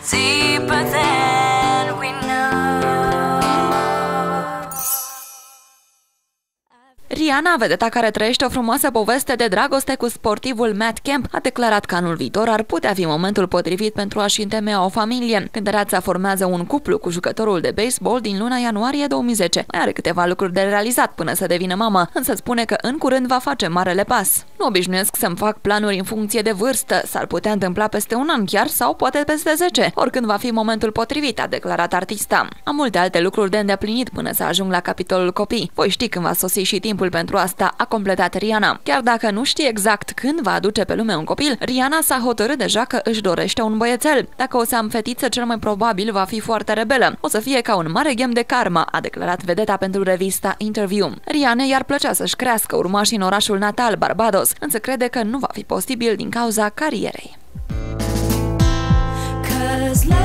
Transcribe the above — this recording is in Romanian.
deeper than we know. Rihanna, vedeta care trăiește o frumoasă poveste de dragoste cu sportivul Matt Kemp, a declarat că anul viitor ar putea fi momentul potrivit pentru a-și întemeia o familie. Cântăreața formează un cuplu cu jucătorul de baseball din luna ianuarie 2010. Mai are câteva lucruri de realizat până să devină mamă, însă spune că în curând va face marele pas. Nu obișnuiesc să-mi fac planuri în funcție de vârstă, s-ar putea întâmpla peste un an chiar sau poate peste 10, oricând va fi momentul potrivit, a declarat artista. Am multe alte lucruri de îndeplinit până să ajung la capitolul copii. Voi ști când va sosi și timpul pentru asta, a completat Rihanna. Chiar dacă nu știe exact când va aduce pe lume un copil, Rihanna s-a hotărât deja că își dorește un băiețel. Dacă o să am fetiță, cel mai probabil va fi foarte rebelă. O să fie ca un mare ghem de karma, a declarat vedeta pentru revista Interview. Rihanna i-ar plăcea să-și crească urmașii în orașul natal, Barbados, însă crede că nu va fi posibil din cauza carierei.